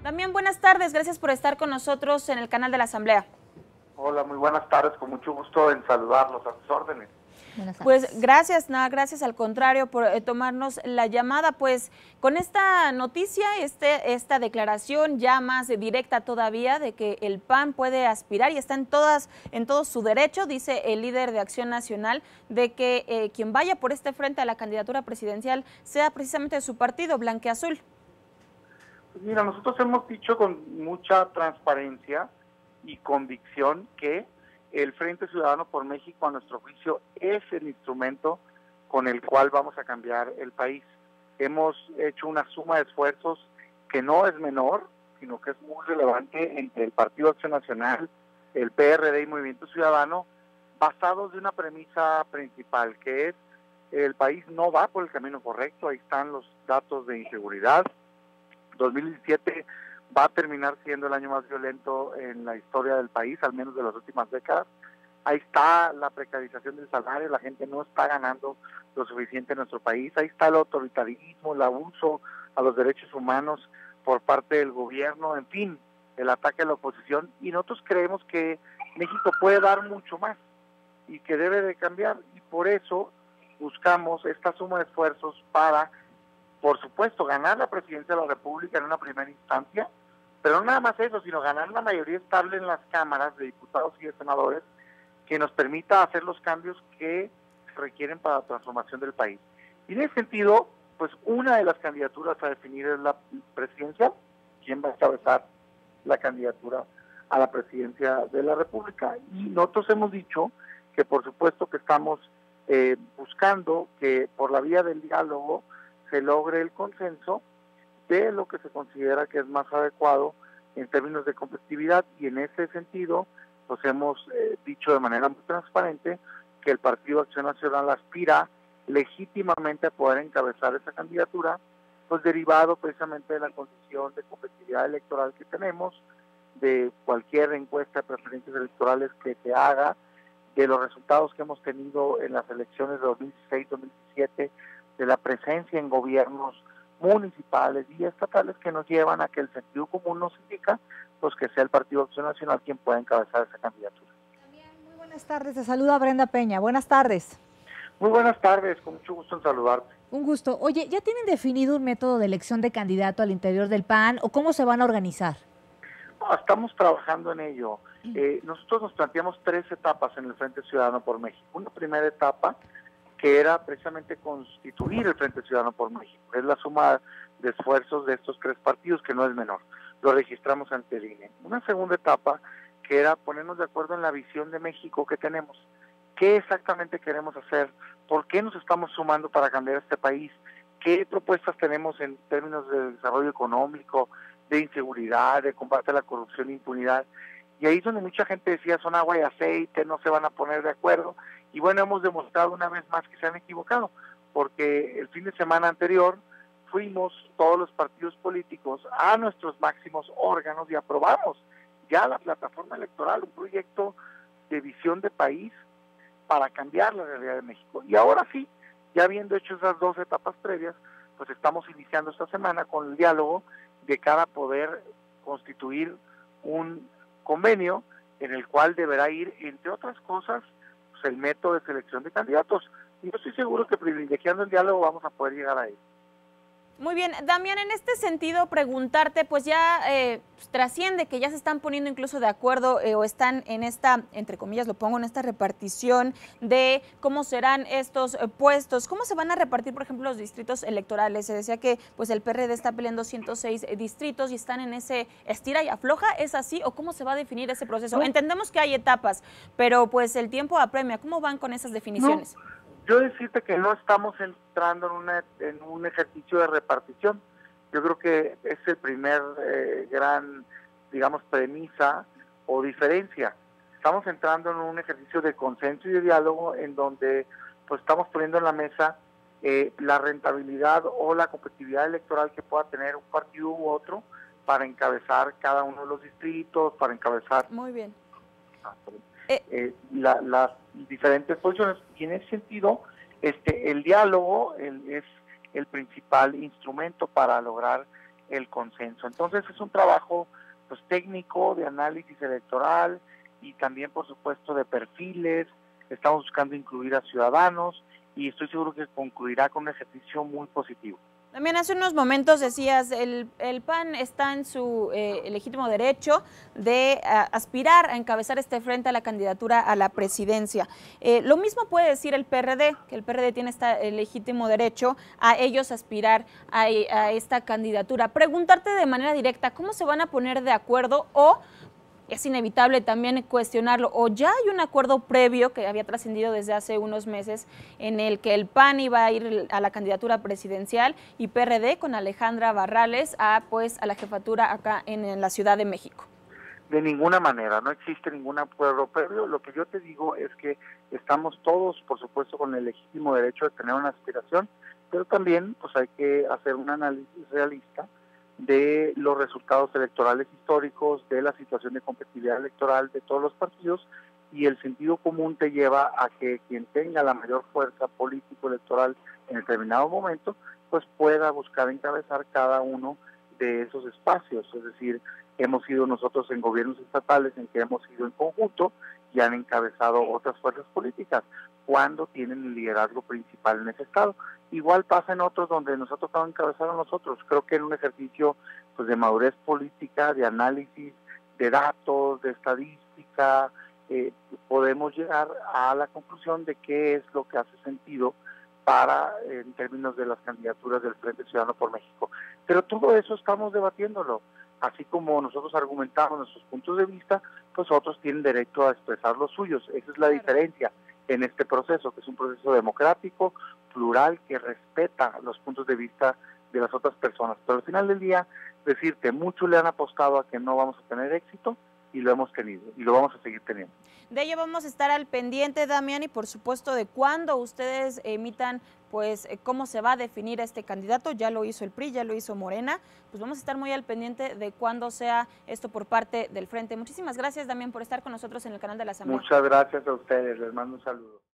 Damián, buenas tardes, gracias por estar con nosotros en el canal de la Asamblea. Hola, muy buenas tardes, con mucho gusto en saludarlos, a sus órdenes. Pues gracias, nada, gracias al contrario por tomarnos la llamada. Pues con esta noticia, esta declaración ya más directa todavía de que el PAN puede aspirar y está en todo su derecho, dice el líder de Acción Nacional, de que quien vaya por este frente a la candidatura presidencial sea precisamente de su partido, Blanqueazul. Pues mira, nosotros hemos dicho con mucha transparencia y convicción que el Frente Ciudadano por México, a nuestro juicio, es el instrumento con el cual vamos a cambiar el país. Hemos hecho una suma de esfuerzos que no es menor, sino que es muy relevante entre el Partido Acción Nacional, el PRD y Movimiento Ciudadano, basados de una premisa principal, que es el país no va por el camino correcto. Ahí están los datos de inseguridad. 2017 va a terminar siendo el año más violento en la historia del país, al menos de las últimas décadas. Ahí está la precarización del salario, la gente no está ganando lo suficiente en nuestro país. Ahí está el autoritarismo, el abuso a los derechos humanos por parte del gobierno, en fin, el ataque a la oposición. Y nosotros creemos que México puede dar mucho más y que debe de cambiar. Y por eso buscamos esta suma de esfuerzos para, por supuesto, ganar la presidencia de la República en una primera instancia, pero no nada más eso, sino ganar una mayoría estable en las cámaras de diputados y de senadores que nos permita hacer los cambios que se requieren para la transformación del país. Y en ese sentido, pues una de las candidaturas a definir es la presidencia, quién va a encabezar la candidatura a la presidencia de la República. Y nosotros hemos dicho que por supuesto que estamos buscando que por la vía del diálogo se logre el consenso de lo que se considera que es más adecuado en términos de competitividad, y en ese sentido pues hemos dicho de manera muy transparente que el Partido Acción Nacional aspira legítimamente a poder encabezar esa candidatura, pues derivado precisamente de la condición de competitividad electoral que tenemos, de cualquier encuesta de preferencias electorales que se haga, de los resultados que hemos tenido en las elecciones de 2016-2017, de la presencia en gobiernos municipales y estatales que nos llevan a que el sentido común nos indica pues que sea el Partido Acción Nacional quien pueda encabezar esa candidatura. Muy buenas tardes, te saluda Brenda Peña. Buenas tardes. Muy buenas tardes, con mucho gusto en saludarte. Un gusto. Oye, ¿ya tienen definido un método de elección de candidato al interior del PAN o cómo se van a organizar? No, estamos trabajando en ello. Nosotros nos planteamos 3 etapas en el Frente Ciudadano por México. Una primera etapa que era precisamente constituir el Frente Ciudadano por México. Es la suma de esfuerzos de estos 3 partidos, que no es menor. Lo registramos ante el INE. Una segunda etapa que era ponernos de acuerdo en la visión de México que tenemos. ¿Qué exactamente queremos hacer? ¿Por qué nos estamos sumando para cambiar este país? ¿Qué propuestas tenemos en términos de desarrollo económico, de inseguridad, de combate a la corrupción e impunidad? Y ahí es donde mucha gente decía, son agua y aceite, no se van a poner de acuerdo. Y bueno, hemos demostrado una vez más que se han equivocado, porque el fin de semana anterior fuimos todos los partidos políticos a nuestros máximos órganos y aprobamos ya la plataforma electoral, un proyecto de visión de país para cambiar la realidad de México. Y ahora sí, ya habiendo hecho esas 2 etapas previas, pues estamos iniciando esta semana con el diálogo de cara a poder constituir un convenio en el cual deberá ir, entre otras cosas, pues el método de selección de candidatos. Y yo estoy seguro que privilegiando el diálogo vamos a poder llegar a él. Muy bien, Damián, en este sentido preguntarte, pues ya trasciende que ya se están poniendo incluso de acuerdo o están en esta, entre comillas lo pongo, en esta repartición de cómo serán estos puestos, cómo se van a repartir, por ejemplo, los distritos electorales. Se decía que pues el PRD está peleando 106 distritos y están en ese estira y afloja, ¿es así o cómo se va a definir ese proceso? No. Entendemos que hay etapas, pero pues el tiempo apremia, ¿cómo van con esas definiciones? No. Yo decirte que no estamos entrando en un ejercicio de repartición. Yo creo que es el primer gran, digamos, premisa o diferencia. Estamos entrando en un ejercicio de consenso y de diálogo en donde pues estamos poniendo en la mesa la rentabilidad o la competitividad electoral que pueda tener un partido u otro para encabezar cada uno de los distritos, para encabezar... Muy bien. Las diferentes posiciones, y en ese sentido el diálogo es el principal instrumento para lograr el consenso. Entonces es un trabajo pues técnico, de análisis electoral y también por supuesto de perfiles. Estamos buscando incluir a ciudadanos y estoy seguro que concluirá con un ejercicio muy positivo. También hace unos momentos decías, el PAN está en su legítimo derecho de aspirar a encabezar este frente a la candidatura a la presidencia. Lo mismo puede decir el PRD, que el PRD tiene este legítimo derecho a ellos aspirar a esta candidatura. Preguntarte de manera directa, ¿cómo se van a poner de acuerdo o es inevitable también cuestionarlo, o ya hay un acuerdo previo que había trascendido desde hace unos meses en el que el PAN iba a ir a la candidatura presidencial y PRD con Alejandra Barrales a la jefatura acá en la Ciudad de México? De ninguna manera, no existe ningún acuerdo previo. Lo que yo te digo es que estamos todos, por supuesto, con el legítimo derecho de tener una aspiración, pero también pues hay que hacer un análisis realista de los resultados electorales históricos, de la situación de competitividad electoral de todos los partidos, y el sentido común te lleva a que quien tenga la mayor fuerza político-electoral en determinado momento, pues pueda buscar encabezar cada uno de esos espacios. Es decir, hemos sido nosotros en gobiernos estatales en que hemos ido en conjunto y han encabezado otras fuerzas políticas cuando tienen el liderazgo principal en ese estado. Igual pasa en otros donde nos ha tocado encabezar a nosotros. Creo que en un ejercicio pues de madurez política, de análisis, de datos, de estadística, podemos llegar a la conclusión de qué es lo que hace sentido en términos de las candidaturas del Frente Ciudadano por México. Pero todo eso estamos debatiéndolo. Así como nosotros argumentamos nuestros puntos de vista, pues otros tienen derecho a expresar los suyos. Esa es la diferencia en este proceso, que es un proceso democrático, plural, que respeta los puntos de vista de las otras personas. Pero al final del día, decirte, muchos le han apostado a que no vamos a tener éxito y lo hemos tenido y lo vamos a seguir teniendo. De ello vamos a estar al pendiente, Damián, y por supuesto de cuándo ustedes emitan cómo se va a definir este candidato. Ya lo hizo el PRI, ya lo hizo Morena, pues vamos a estar muy al pendiente de cuándo sea esto por parte del Frente. Muchísimas gracias, Damián, por estar con nosotros en el canal de la Asamblea. Muchas gracias a ustedes, les mando un saludo.